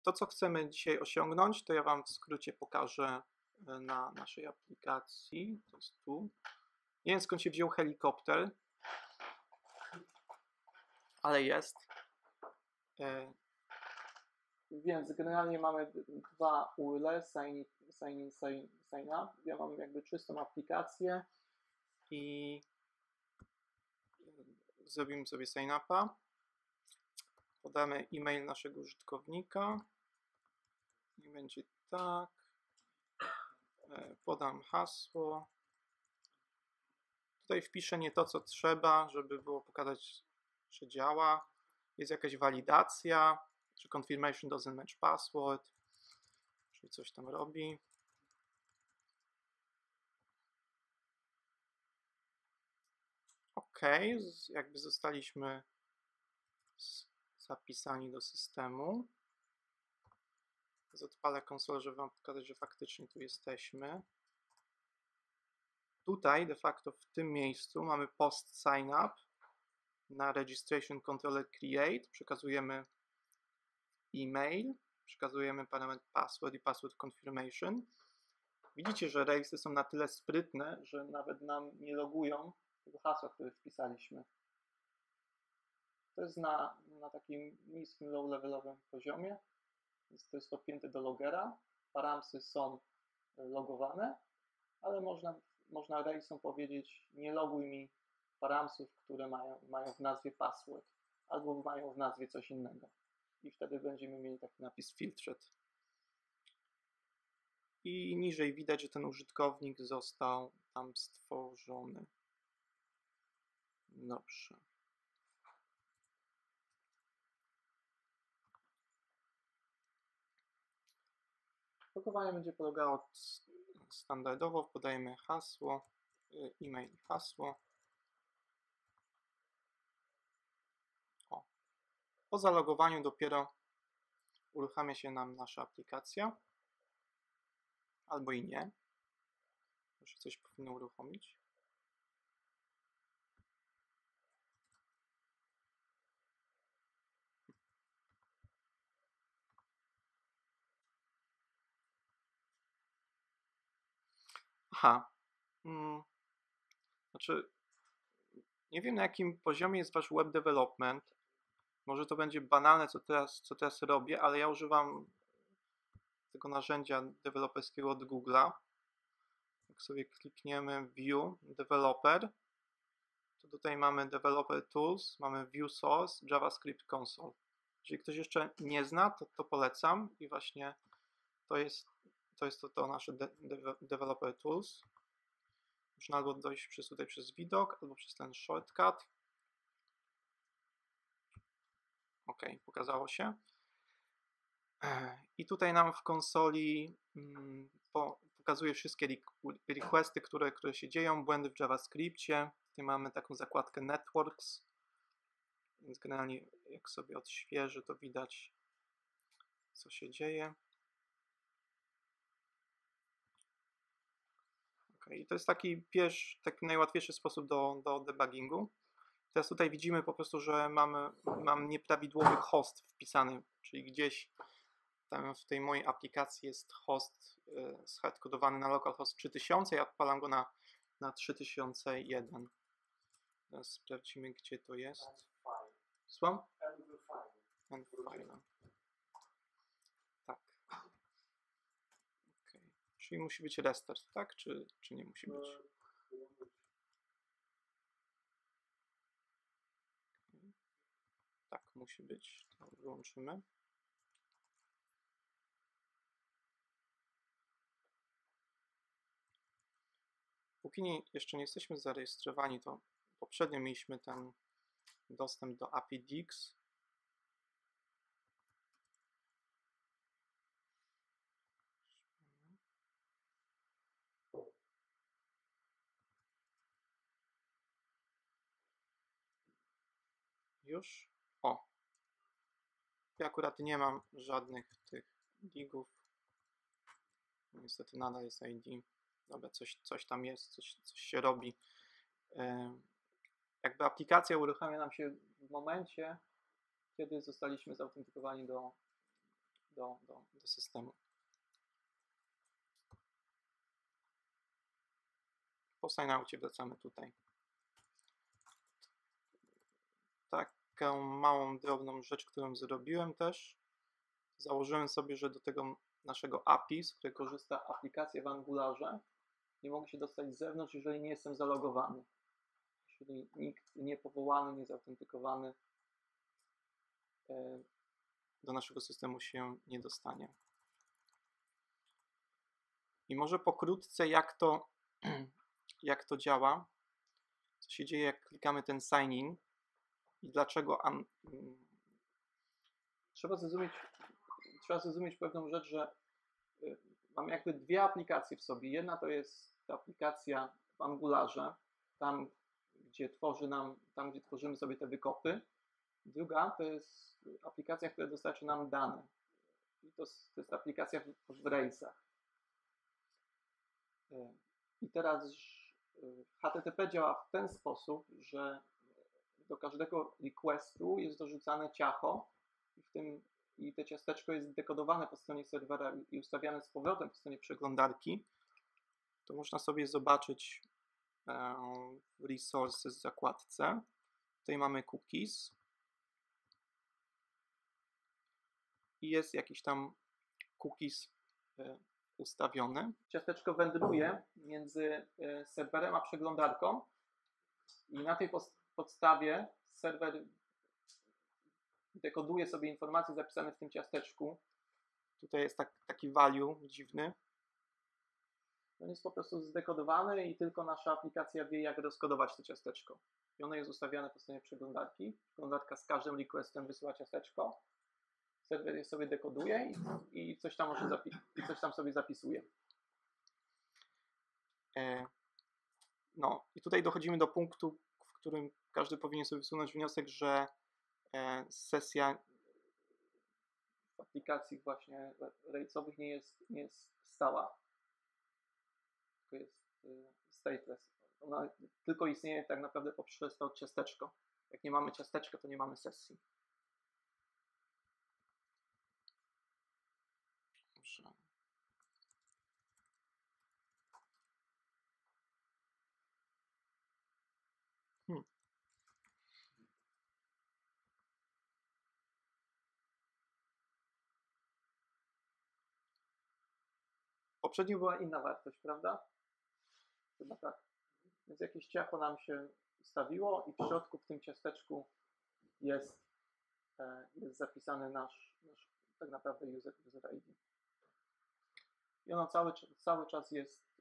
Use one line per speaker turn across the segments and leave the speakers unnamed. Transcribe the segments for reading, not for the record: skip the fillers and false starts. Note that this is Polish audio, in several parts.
To, co chcemy dzisiaj osiągnąć, to ja Wam w skrócie pokażę na naszej aplikacji. To jest tu. Nie wiem, skąd się wziął helikopter, ale jest. Więc generalnie mamy dwa URL, sign in, sign up. Ja mam jakby czystą aplikację i zrobimy sobie sign upa. Podamy e-mail naszego użytkownika i będzie tak. Podam hasło. Tutaj wpiszę nie to, co trzeba, żeby było pokazać, że działa. Jest jakaś walidacja, że confirmation doesn't match password, czyli coś tam robi. OK, jakby zostaliśmy zapisani do systemu. Odpalę konsolę, żeby Wam pokazać, że faktycznie tu jesteśmy. Tutaj de facto w tym miejscu mamy post sign up na registration controller create. Przekazujemy e-mail, przekazujemy parametr password i password confirmation. Widzicie, że Railsy są na tyle sprytne, że nawet nam nie logują tego hasła, które wpisaliśmy. To jest na takim niskim, low-levelowym poziomie. To jest podpięte do logera. Paramsy są logowane, ale można Railsom powiedzieć: nie loguj mi paramsów, które mają w nazwie password, albo mają w nazwie coś innego. I wtedy będziemy mieli taki napis filtered. I niżej widać, że ten użytkownik został tam stworzony. Dobrze. Logowanie będzie polegało standardowo. Podajemy hasło, e-mail i hasło. Po zalogowaniu dopiero uruchamia się nam nasza aplikacja. Albo i nie. Może coś powinno uruchomić. Aha. Znaczy, nie wiem, na jakim poziomie jest Wasz web development. Może to będzie banalne, co teraz robię, ale ja używam tego narzędzia deweloperskiego od Google'a. Jak sobie klikniemy View Developer, to tutaj mamy Developer Tools, mamy View Source, JavaScript Console. Jeżeli ktoś jeszcze nie zna, to polecam i właśnie to jest to nasze Developer Tools. Można albo dojść tutaj przez widok, albo przez ten shortcut. OK, pokazało się. I tutaj nam w konsoli pokazuje wszystkie requesty, które się dzieją, błędy w JavaScriptie. Tutaj mamy taką zakładkę Networks, więc generalnie jak sobie odświeży, to widać, co się dzieje. OK, i to jest taki najłatwiejszy sposób do debuggingu. Teraz tutaj widzimy po prostu, że mam nieprawidłowy host wpisany, czyli gdzieś tam w tej mojej aplikacji jest host schardkodowany na localhost 3000, ja odpalam go na 3001. Teraz sprawdzimy, gdzie to jest. Słucham? End file. Tak. Okay. Czyli musi być restart, tak? Czy nie musi być? Tak, musi być. To wyłączymy. Póki jeszcze nie jesteśmy zarejestrowani, to poprzednio mieliśmy ten dostęp do API Dix. Już? O! Ja akurat nie mam żadnych tych digów. Niestety nadal jest ID. Dobra, coś tam jest, coś się robi. Jakby aplikacja uruchamia nam się w momencie, kiedy zostaliśmy zautentykowani do systemu. Po sign-outie wracamy tutaj. Taką małą, drobną rzecz, którą zrobiłem też. Założyłem sobie, że do tego naszego API, z którego korzysta aplikacja w Angularze, nie mogę się dostać z zewnątrz, jeżeli nie jestem zalogowany. Czyli nikt niepowołany, niezautentykowany do naszego systemu się nie dostanie. I może pokrótce jak to działa, co się dzieje, jak klikamy ten sign in i dlaczego trzeba zrozumieć pewną rzecz, że mamy jakby dwie aplikacje w sobie. Jedna to jest ta aplikacja w Angularze, tam gdzie tworzymy sobie te wykopy. Druga to jest aplikacja, która dostarcza nam dane. I to jest aplikacja w Railsach. I teraz HTTP działa w ten sposób, że do każdego requestu jest dorzucane ciacho i to ciasteczko jest dekodowane po stronie serwera i ustawiane z powrotem po stronie przeglądarki. To można sobie zobaczyć w Resources zakładce. Tutaj mamy cookies i jest jakiś tam cookies ustawiony. Ciasteczko wędruje między serwerem a przeglądarką i na tej podstawie serwer dekoduje sobie informacje zapisane w tym ciasteczku. Tutaj jest taki value dziwny. On jest po prostu zdekodowany i tylko nasza aplikacja wie, jak rozkodować to ciasteczko. I ono jest ustawiane po stronie przeglądarki. Przeglądarka z każdym requestem wysyła ciasteczko. Serwer je sobie dekoduje i coś tam sobie zapisuje. No i tutaj dochodzimy do punktu, w którym każdy powinien sobie wysunąć wniosek, że sesja w aplikacji właśnie Railsowych nie jest stała. To jest stateless. Ona tylko istnieje tak naprawdę poprzez to ciasteczko. Jak nie mamy ciasteczka, to nie mamy sesji. Dobrze. Poprzednio była inna wartość, prawda? Chyba tak. Więc jakieś ciacho nam się stawiło i w środku w tym ciasteczku jest zapisany nasz tak naprawdę user ID. I ono cały czas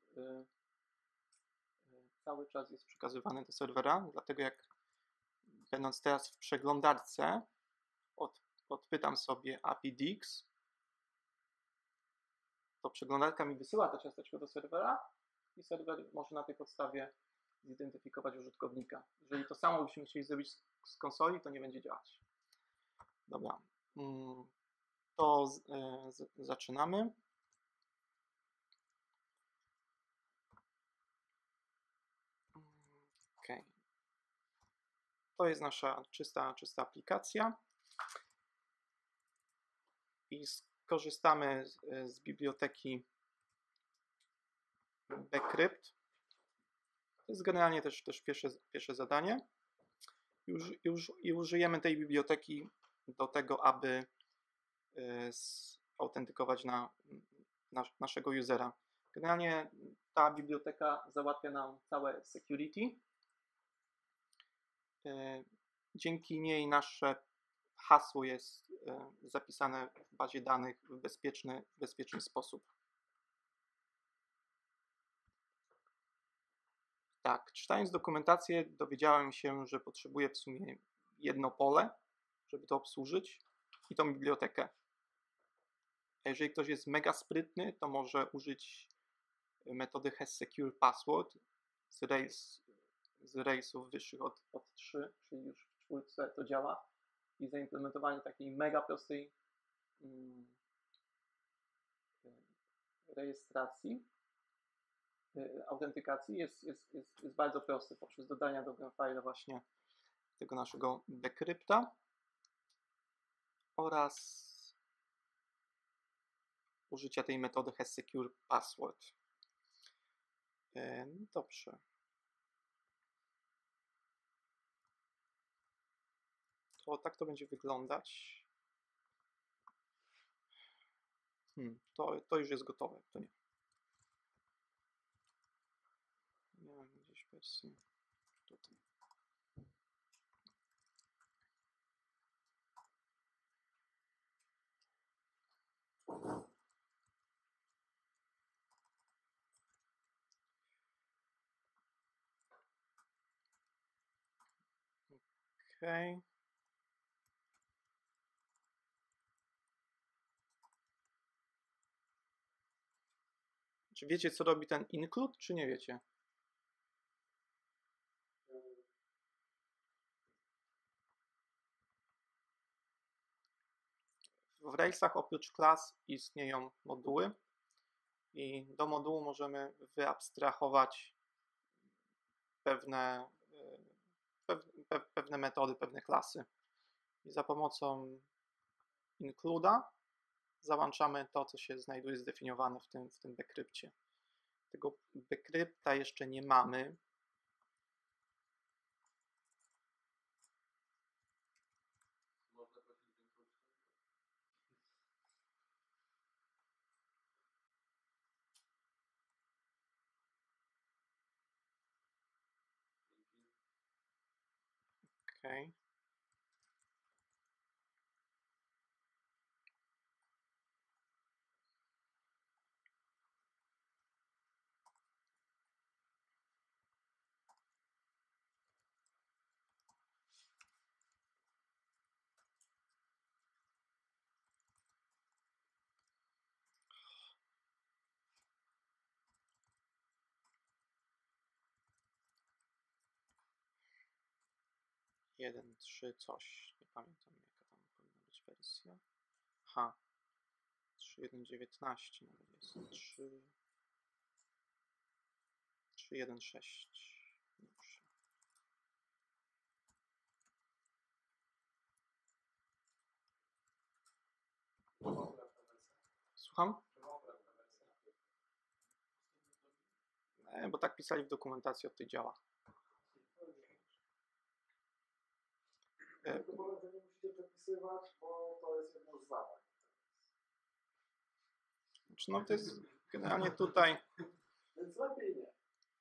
jest przekazywane do serwera, dlatego jak będąc teraz w przeglądarce odpytam sobie API Dix, to przeglądarka mi wysyła to ciasteczko do serwera i serwer może na tej podstawie zidentyfikować użytkownika. Jeżeli to samo byśmy chcieli zrobić z konsoli, to nie będzie działać. Dobra, to zaczynamy. Okay. To jest nasza czysta aplikacja i skorzystamy z biblioteki bcrypt. To jest generalnie też pierwsze zadanie. I użyjemy tej biblioteki do tego, aby autentykować naszego usera. Generalnie ta biblioteka załatwia nam całe security. Dzięki niej nasze hasło jest zapisane w bazie danych w bezpieczny sposób. Tak, czytając dokumentację dowiedziałem się, że potrzebuję w sumie jedno pole, żeby to obsłużyć i tą bibliotekę. A jeżeli ktoś jest mega sprytny, to może użyć metody hasSecurePassword z Railsów wyższych od 3, czyli już w 4 to działa. I zaimplementowanie takiej mega prostej rejestracji, autentykacji jest bardzo prosty poprzez dodania do Genfile'a właśnie tego naszego bcrypta oraz użycia tej metody hasSecurePassword. Dobrze. To tak to będzie wyglądać. To już jest gotowe, to nie. Nie mam gdzieś wersji tutaj. Okay. Czy wiecie, co robi ten include, czy nie wiecie? W Railsach oprócz klas istnieją moduły i do modułu możemy wyabstrahować pewne metody, pewne klasy. I za pomocą include'a załączamy to, co się znajduje zdefiniowane w tym backrypcie. Tego backrypta jeszcze nie mamy. Okay. Jeden, 3, coś. Nie pamiętam, jaka tam powinna być wersja. Aha. 3.1.19 nawet jest. 3.1.6. Dobrze. Słucham? Bo tak pisali w dokumentacji, od tej działa.
Tylko powiem, że nie musicie przepisywać, bo to jest jedno z zadań.
Znaczy, no to jest generalnie tutaj.
Więc lepiej nie.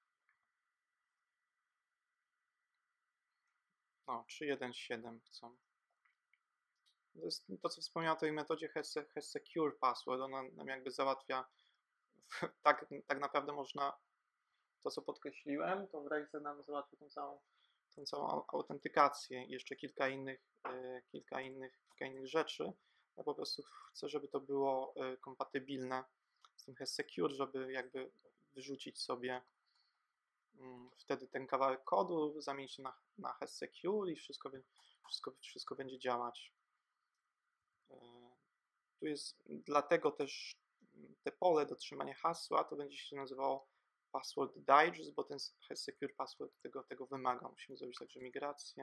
No, 3.1.7 chcą. To jest to, co wspomniałem o tej metodzie hasSecurePassword. Ona nam jakby załatwia, tak naprawdę można, to co podkreśliłem, to w Railsach nam załatwia tą całą autentykację i jeszcze kilka innych rzeczy. Ja po prostu chcę, żeby to było kompatybilne z tym hasSecure, żeby jakby wyrzucić sobie wtedy ten kawałek kodu, zamienić na hasSecure i wszystko będzie działać. Tu jest, dlatego też te pole do trzymania hasła to będzie się nazywało password digest, bo ten hasSecure password tego wymaga. Musimy zrobić także migrację.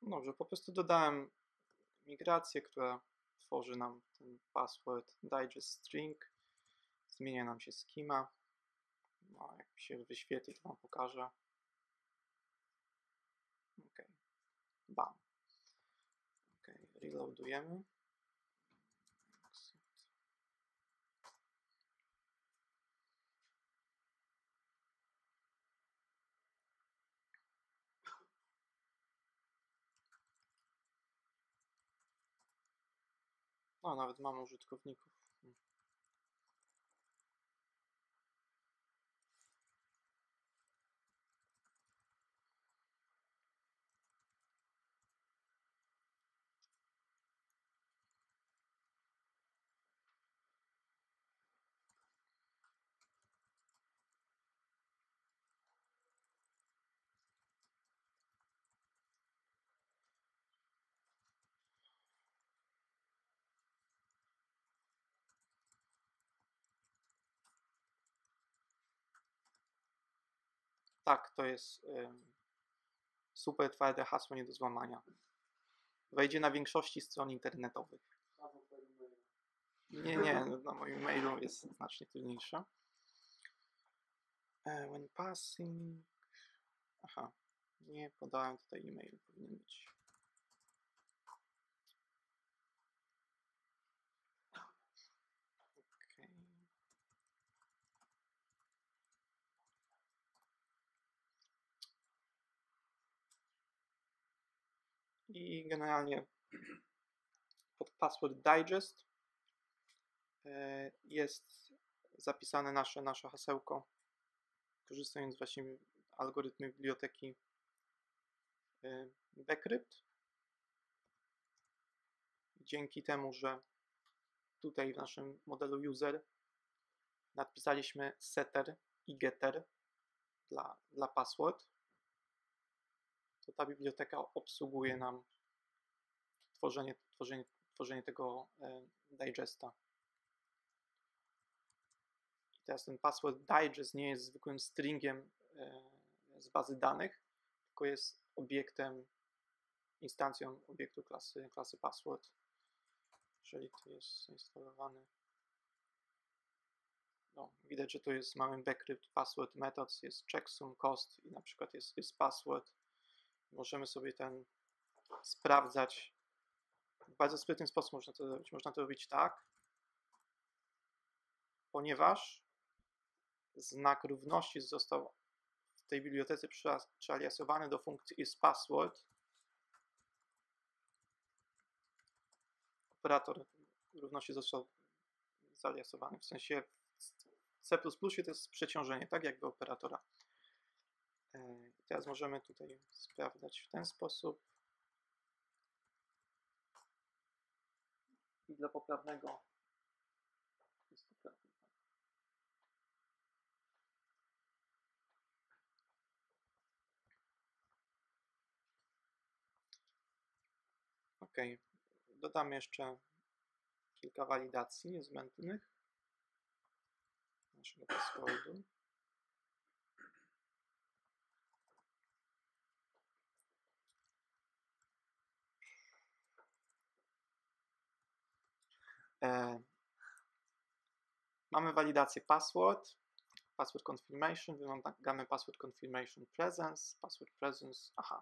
Dobrze, po prostu dodałem migrację, która tworzy nam ten password digest string. Zmienia nam się schema. No, jak się wyświetli, to Wam pokażę. OK. Bam. OK, reloadujemy. No, nawet mamy użytkowników. Tak, to jest super twarde hasło nie do złamania. Wejdzie na większości stron internetowych. Nie, na moim mailu jest znacznie trudniejsze. When passing... Aha, nie podałem tutaj e-mail, powinien być. Okay. I generalnie pod password digest jest zapisane nasze hasełko, korzystając właśnie z algorytmu biblioteki Bcrypt. Dzięki temu, że tutaj w naszym modelu user napisaliśmy setter i getter dla password, to ta biblioteka obsługuje nam tworzenie tego digesta. I teraz ten password digest nie jest zwykłym stringiem z bazy danych, tylko jest obiektem, instancją obiektu klasy password. Jeżeli to jest zainstalowany, no, widać, że tu mamy bcrypt password methods, jest checksum cost i na przykład jest password. Możemy sobie sprawdzać. W bardzo sprytny sposób można to zrobić. Można to robić tak, ponieważ znak równości został w tej bibliotece przealiasowany do funkcji isPassword. Operator równości został zaliasowany. W sensie w C++ to jest przeciążenie, tak jakby operatora. Teraz możemy tutaj sprawdzać w ten sposób. I dla poprawnego jest poprawny. OK. Dodamy jeszcze kilka walidacji niezbędnych naszego passwordu. Mamy walidację password confirmation, wymagamy password confirmation presence, password presence, aha.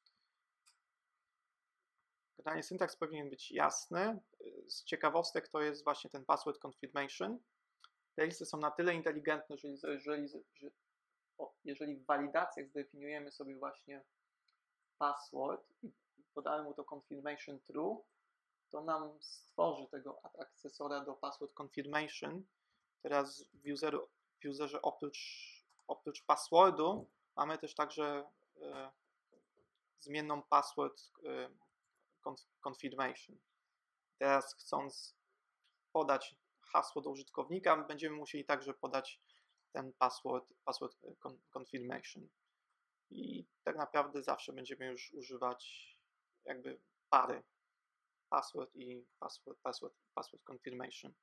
Generalnie syntaks powinien być jasny. Z ciekawostek to jest właśnie ten password confirmation. Te listy są na tyle inteligentne, że jeżeli w walidacjach zdefiniujemy sobie właśnie password i podamy mu to confirmation true, to nam stworzy tego akcesora do password confirmation. Teraz w userze oprócz passwordu mamy też także zmienną password confirmation. Teraz chcąc podać hasło do użytkownika, będziemy musieli także podać ten password confirmation. I tak naprawdę zawsze będziemy już używać jakby pary password i password confirmation.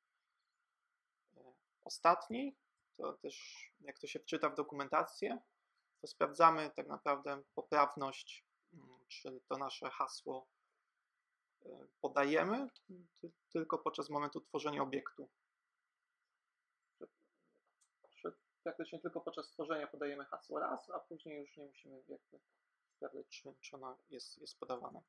Ostatni, to też jak to się wczyta w dokumentację, to sprawdzamy tak naprawdę poprawność czy to nasze hasło podajemy, tylko podczas momentu tworzenia obiektu. Praktycznie tylko podczas tworzenia podajemy hasło raz, a później już nie musimy jakby sprawdzać, czy ono jest podawane.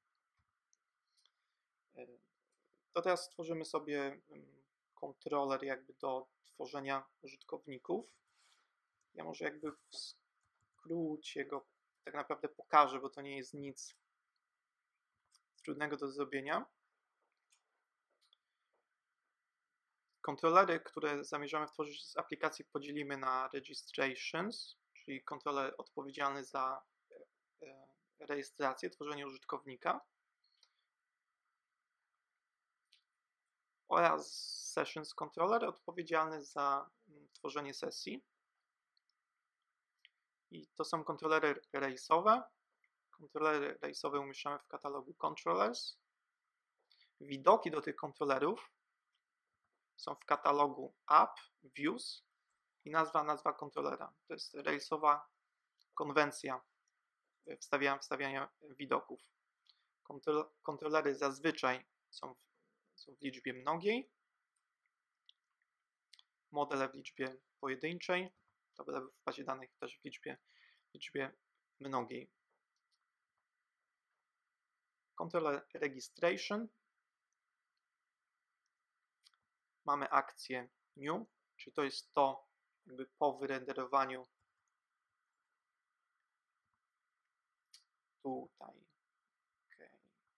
To teraz stworzymy sobie kontroler jakby do tworzenia użytkowników. Ja może jakby w skrócie go tak naprawdę pokażę, bo to nie jest nic trudnego do zrobienia. Kontrolery, które zamierzamy tworzyć z aplikacji, podzielimy na registrations, czyli kontroler odpowiedzialny za rejestrację, tworzenie użytkownika, oraz sessions controller odpowiedzialny za tworzenie sesji. I to są kontrolery rejsowe. Kontrolery rejsowe umieszczamy w katalogu controllers. Widoki do tych kontrolerów są w katalogu app, views i nazwa kontrolera. To jest rejsowa konwencja wstawiania widoków. Kontrolery zazwyczaj są w liczbie mnogiej, modele w liczbie pojedynczej, tabele w bazie danych też w liczbie mnogiej. Controller registration. Mamy akcję new, czyli to jest to jakby po wyrenderowaniu tutaj. Okay.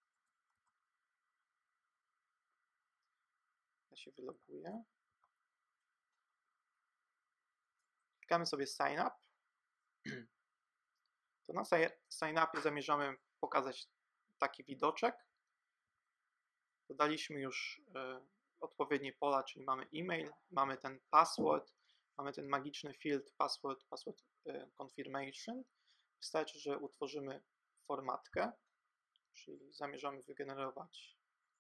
Ja się wyloguję. Klikamy sobie sign up. To na sign upie zamierzamy pokazać taki widoczek. Dodaliśmy już odpowiednie pola, czyli mamy e-mail, mamy ten password, mamy ten magiczny field password confirmation. Wystarczy, że utworzymy formatkę, czyli zamierzamy wygenerować,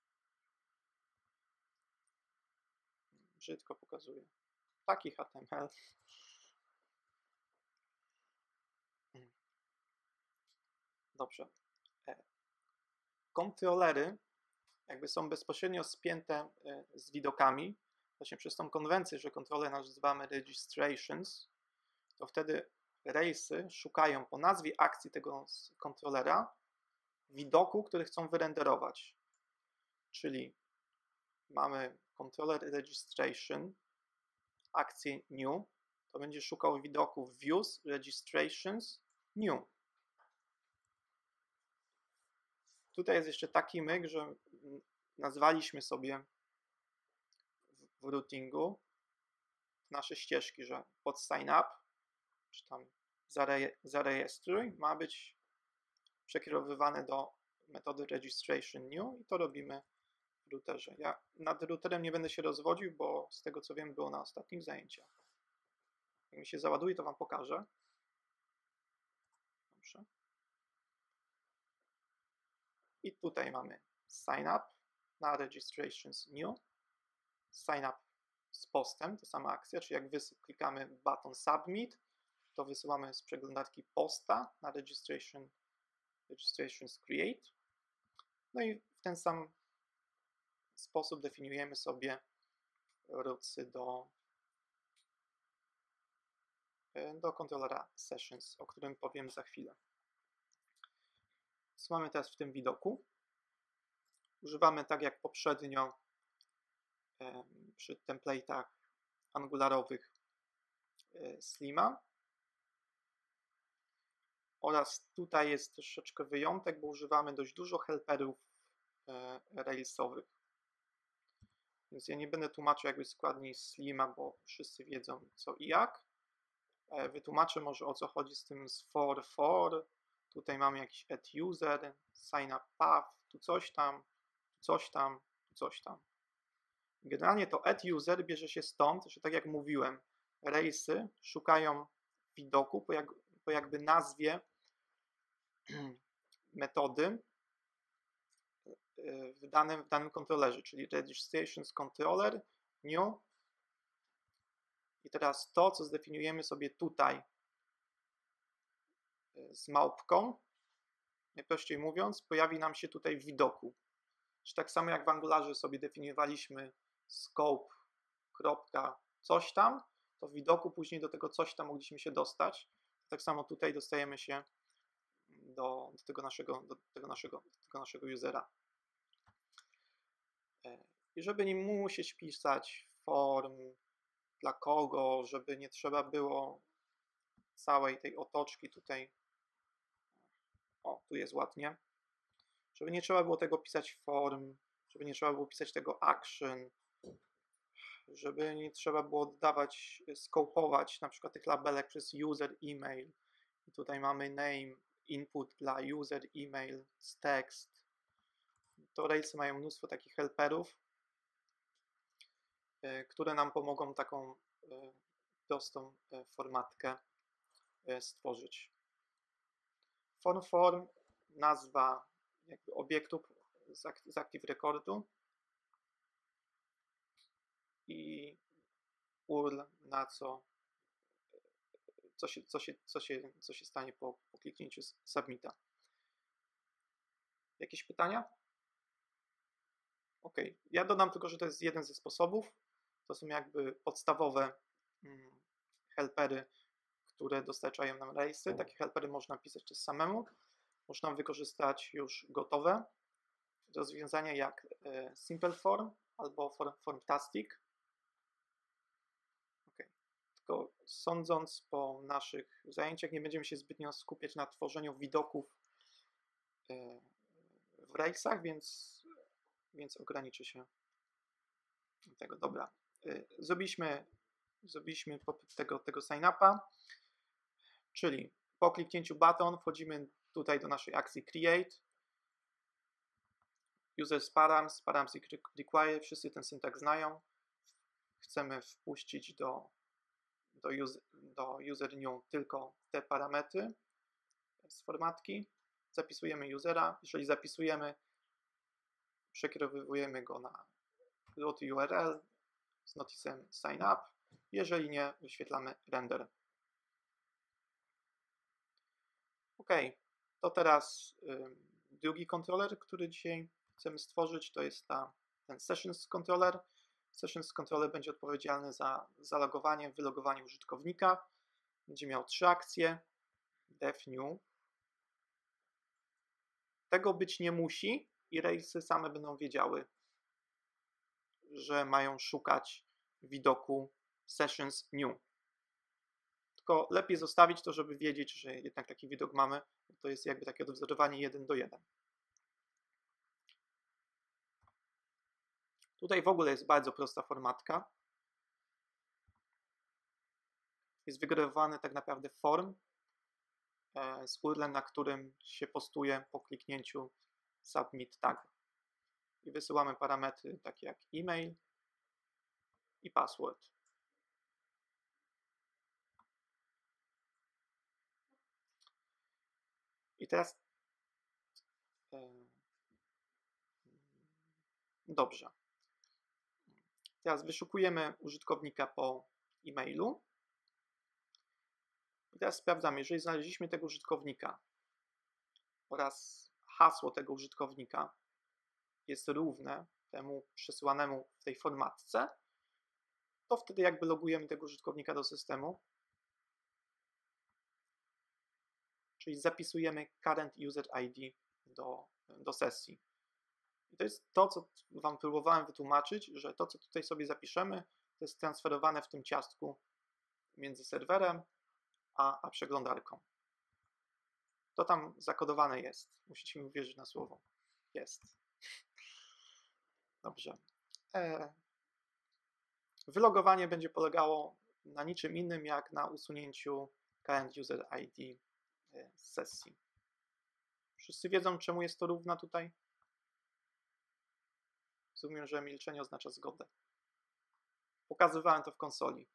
brzydko pokazuję, taki HTML. Dobrze. Kontrolery jakby są bezpośrednio spięte z widokami. Właśnie przez tą konwencję, że kontroler nazywamy registrations, to wtedy rejsy szukają po nazwie akcji tego kontrolera widoku, który chcą wyrenderować. Czyli mamy controller registration, akcję new, to będzie szukał widoków views, registrations, new. Tutaj jest jeszcze taki myk, że nazwaliśmy sobie w routingu nasze ścieżki, że pod sign up, czy tam zarejestruj, ma być przekierowywane do metody registration new i to robimy w routerze. Ja nad routerem nie będę się rozwodził, bo z tego co wiem było na ostatnich zajęciach. Jak mi się załaduje, to Wam pokażę. Dobrze. I tutaj mamy sign up na registrations new, sign up z postem, to sama akcja, czyli jak klikamy button submit, to wysyłamy z przeglądarki posta na registrations create. No i w ten sam sposób definiujemy sobie rootsy do kontrolera sessions, o którym powiem za chwilę. Co mamy teraz w tym widoku? Używamy tak jak poprzednio przy template'ach angularowych Slima. Oraz tutaj jest troszeczkę wyjątek, bo używamy dość dużo helperów railsowych. Więc ja nie będę tłumaczył jakby składni Slima, bo wszyscy wiedzą co i jak. Wytłumaczę może o co chodzi z tym z for. Tutaj mamy jakiś add user, sign up path, tu coś tam, coś tam, coś tam. Generalnie to add user bierze się stąd, że tak jak mówiłem, rejsy szukają widoku po jakby nazwie metody w danym kontrolerze, czyli registrations controller new. I teraz to, co zdefiniujemy sobie tutaj z małpką, najprościej mówiąc, pojawi nam się tutaj w widoku. Czy tak samo jak w Angularze sobie definiowaliśmy scope, kropka, coś tam, to w widoku później do tego coś tam mogliśmy się dostać. Tak samo tutaj dostajemy się do tego naszego usera. I żeby nie musieć pisać form dla kogo, żeby nie trzeba było całej tej otoczki tutaj, o, tu jest ładnie, żeby nie trzeba było tego pisać form, żeby nie trzeba było pisać tego action, żeby nie trzeba było dodawać, skopować na przykład tych labelek przez user email. I tutaj mamy name, input dla user email, text. To Railsy mają mnóstwo takich helperów, które nam pomogą taką prostą formatkę stworzyć. Form, nazwa jakby obiektu z Active Recordu i URL, na co się stanie po kliknięciu Submita. Jakieś pytania? OK. Ja dodam tylko, że to jest jeden ze sposobów. To są jakby podstawowe helpery, które dostarczają nam Railsy. Takie helpery można pisać też samemu. Można wykorzystać już gotowe rozwiązania jak Simple Form albo Formtastic. OK. Tylko sądząc po naszych zajęciach, nie będziemy się zbytnio skupiać na tworzeniu widoków w Railsach, więc ograniczy się do tego. Dobra. Zrobiliśmy tego sign-upa, czyli po kliknięciu button wchodzimy tutaj do naszej akcji create, users params i require, wszyscy ten syntaks znają. Chcemy wpuścić do user new tylko te parametry z formatki. Zapisujemy usera. Jeżeli zapisujemy, przekierowujemy go na root URL z notisem sign up. Jeżeli nie, wyświetlamy render. OK, to teraz drugi kontroler, który dzisiaj chcemy stworzyć, to jest ten Sessions Controller. Sessions Controller będzie odpowiedzialny za zalogowanie, wylogowanie użytkownika. Będzie miał 3 akcje. Def new. Tego być nie musi i Railsy same będą wiedziały, że mają szukać widoku Sessions new. Tylko lepiej zostawić to, żeby wiedzieć, że jednak taki widok mamy. To jest jakby takie odwzorowanie 1 do 1. Tutaj w ogóle jest bardzo prosta formatka. Jest wygenerowany tak naprawdę form z URL-em, na którym się postuje po kliknięciu Submit tag. I wysyłamy parametry takie jak e-mail i password. I teraz dobrze. Teraz wyszukujemy użytkownika po e-mailu. I teraz sprawdzamy, jeżeli znaleźliśmy tego użytkownika oraz hasło tego użytkownika jest równe temu przesyłanemu w tej formatce, to wtedy jakby logujemy tego użytkownika do systemu. Czyli zapisujemy current user ID do sesji. I to jest to, co Wam próbowałem wytłumaczyć, że to, co tutaj sobie zapiszemy, to jest transferowane w tym ciastku między serwerem a przeglądarką. To tam zakodowane jest. Musicie mi uwierzyć na słowo. Jest. Dobrze. Wylogowanie będzie polegało na niczym innym, jak na usunięciu current user ID z sesji. Wszyscy wiedzą, czemu jest to równa tutaj? Rozumiem, że milczenie oznacza zgodę. Pokazywałem to w konsoli.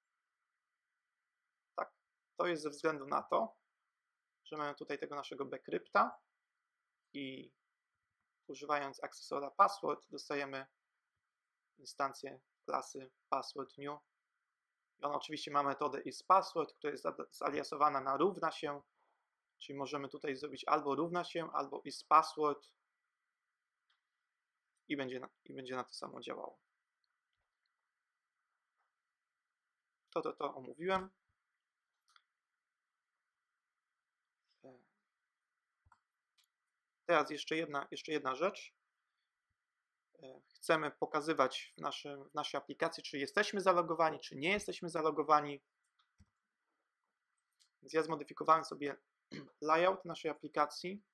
Tak, to jest ze względu na to, że mamy tutaj tego naszego backcrypta i używając akcesora password dostajemy instancję klasy password new. I on oczywiście ma metodę isPassword, która jest zaliasowana na równa się, Czyli możemy tutaj zrobić albo równa się, albo is password i będzie na to samo działało. To omówiłem. Teraz jeszcze jedna rzecz. Chcemy pokazywać w naszej aplikacji, czy jesteśmy zalogowani, czy nie jesteśmy zalogowani. Więc ja zmodyfikowałem sobie layout naszej aplikacji.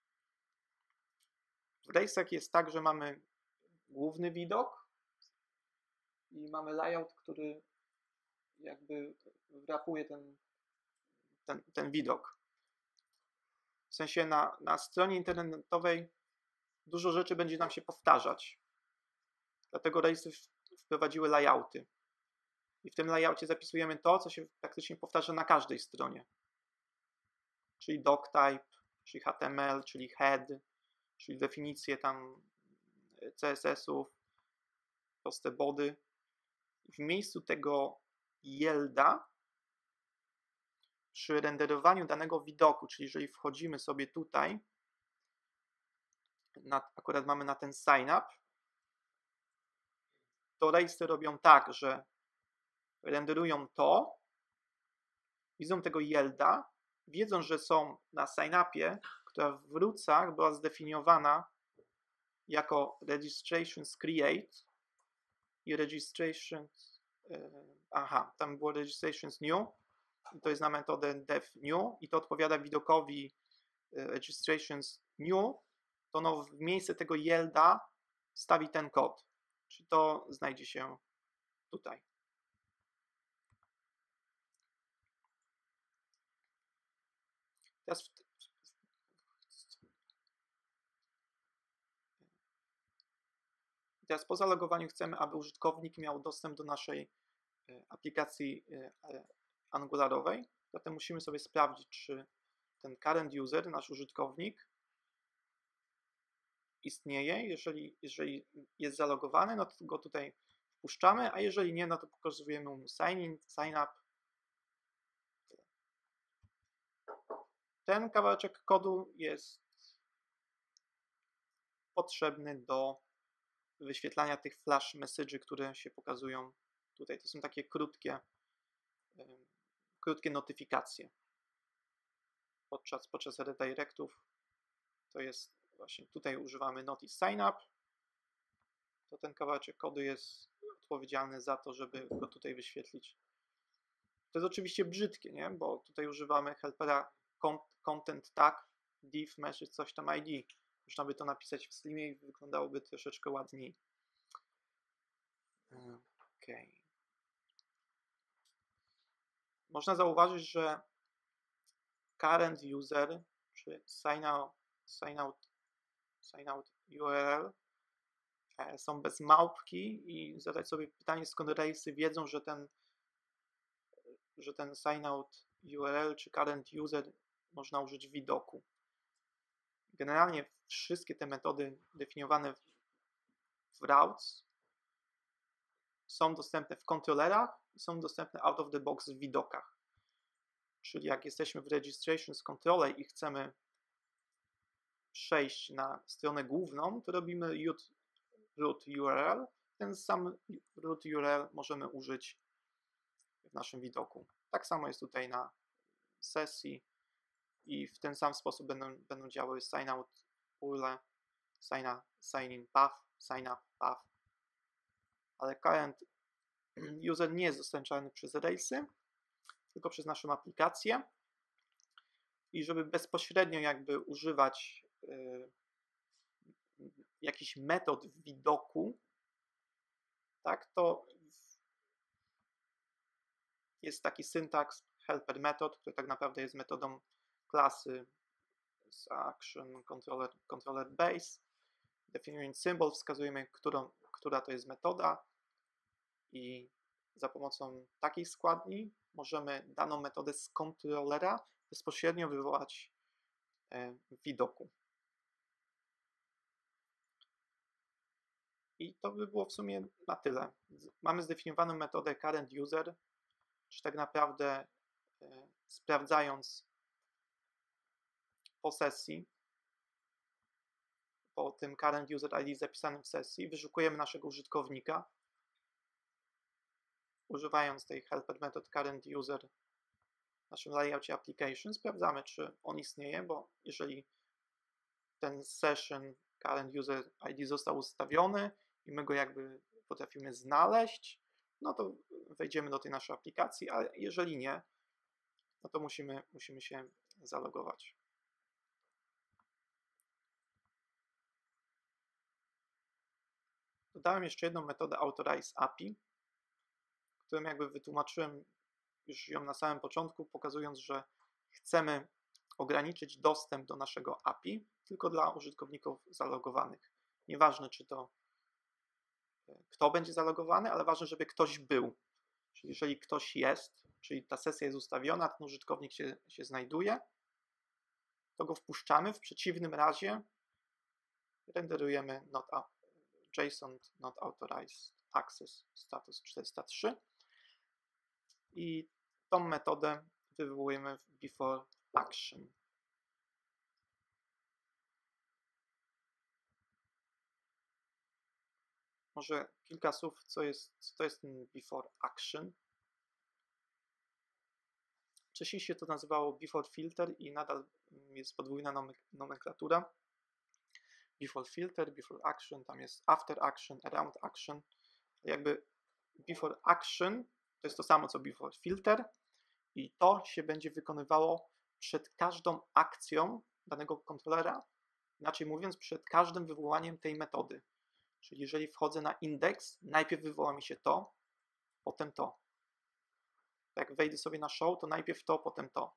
W Race'ach jest tak, że mamy główny widok i mamy layout, który jakby wrapuje ten widok. W sensie na stronie internetowej dużo rzeczy będzie nam się powtarzać. Dlatego Race'y wprowadziły layouty. I w tym layoutie zapisujemy to, co się praktycznie powtarza na każdej stronie. Czyli doctype, czyli HTML, czyli head, czyli definicje tam CSS-ów, proste body. W miejscu tego yielda przy renderowaniu danego widoku, czyli jeżeli wchodzimy sobie tutaj, akurat mamy na ten sign up, to Race'y robią tak, że renderują to, widzą tego yielda, wiedzą, że są na sign upie, która w rootach była zdefiniowana jako registrations create i registrations, tam było registrations new, i to jest na metodę def new i to odpowiada widokowi registrations new, to w miejsce tego yielda wstawi ten kod, czyli to znajdzie się tutaj. Teraz po zalogowaniu chcemy, aby użytkownik miał dostęp do naszej aplikacji angularowej. Zatem musimy sobie sprawdzić, czy ten current user, nasz użytkownik, istnieje. Jeżeli jest zalogowany, no to go tutaj wpuszczamy, a jeżeli nie, no to pokazujemy mu sign in, sign up. Ten kawałeczek kodu jest potrzebny do wyświetlania tych flash message'y, które się pokazują tutaj. To są takie krótkie notyfikacje podczas redirectów. To jest właśnie tutaj używamy notice sign up. To ten kawałeczek kodu jest odpowiedzialny za to, żeby go tutaj wyświetlić. To jest oczywiście brzydkie, nie? Bo tutaj używamy helpera content tag div message coś tam id. Można by to napisać w Slimie i wyglądałoby troszeczkę ładniej. Okay. Można zauważyć, że current user czy sign out URL są bez małpki i zadać sobie pytanie, skąd Race'y wiedzą, że ten sign out URL czy current user można użyć w widoku. Generalnie wszystkie te metody definiowane w routes są dostępne w kontrolerach i są dostępne out of the box w widokach. Czyli jak jesteśmy w registrations controller i chcemy przejść na stronę główną, to robimy root URL. Ten sam root URL możemy użyć w naszym widoku. Tak samo jest tutaj na sesji i w ten sam sposób będą działały sign out URL, sign in path, sign up path. Ale current user nie jest dostarczany przez Race'y, tylko przez naszą aplikację. I żeby bezpośrednio jakby używać jakichś metod w widoku, tak, to jest taki syntaks helper method, który tak naprawdę jest metodą klasy z action controller base. Definiując symbol wskazujemy, która to jest metoda i za pomocą takiej składni możemy daną metodę z kontrolera bezpośrednio wywołać w widoku. I to by było w sumie na tyle. Mamy zdefiniowaną metodę current user, czy tak naprawdę sprawdzając po sesji, po tym current user ID zapisanym w sesji, wyszukujemy naszego użytkownika, używając tej helper method current user w naszym layoutie application, sprawdzamy, czy on istnieje, bo jeżeli ten session current user ID został ustawiony i my go jakby potrafimy znaleźć, no to wejdziemy do tej naszej aplikacji, a jeżeli nie, no to musimy się zalogować. Dodałem jeszcze jedną metodę authorize API, którą jakby wytłumaczyłem już ją na samym początku, pokazując, że chcemy ograniczyć dostęp do naszego API tylko dla użytkowników zalogowanych. Nieważne, czy to kto będzie zalogowany, ale ważne, żeby ktoś był. Czyli jeżeli ktoś jest, czyli ta sesja jest ustawiona, ten użytkownik się znajduje, to go wpuszczamy. W przeciwnym razie renderujemy JSON not authorized access status 403 i tą metodę wywołujemy w before action. Może kilka słów, co to jest ten before action. Wcześniej się to nazywało before filter i nadal jest podwójna nomenklatura. Before filter, before action, tam jest after action, around action. Jakby before action to jest to samo co before filter i to się będzie wykonywało przed każdą akcją danego kontrolera, inaczej mówiąc przed każdym wywołaniem tej metody. Czyli jeżeli wchodzę na indeks, najpierw wywoła mi się to, potem to. Jak wejdę sobie na show, to najpierw to, potem to.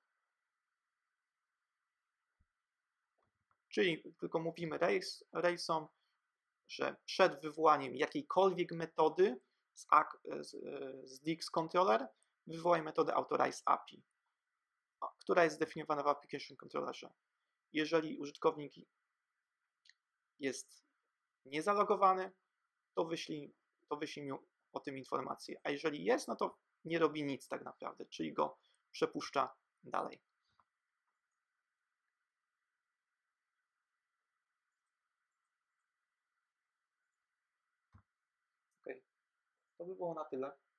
Czyli tylko mówimy raysom, że przed wywołaniem jakiejkolwiek metody z Dix Controller wywołaj metodę authorize API, która jest zdefiniowana w application controllerze. Jeżeli użytkownik jest niezalogowany, to wyślij mi o tym informację, a jeżeli jest, no to nie robi nic tak naprawdę, czyli go przepuszcza dalej. Ok, to by było na tyle.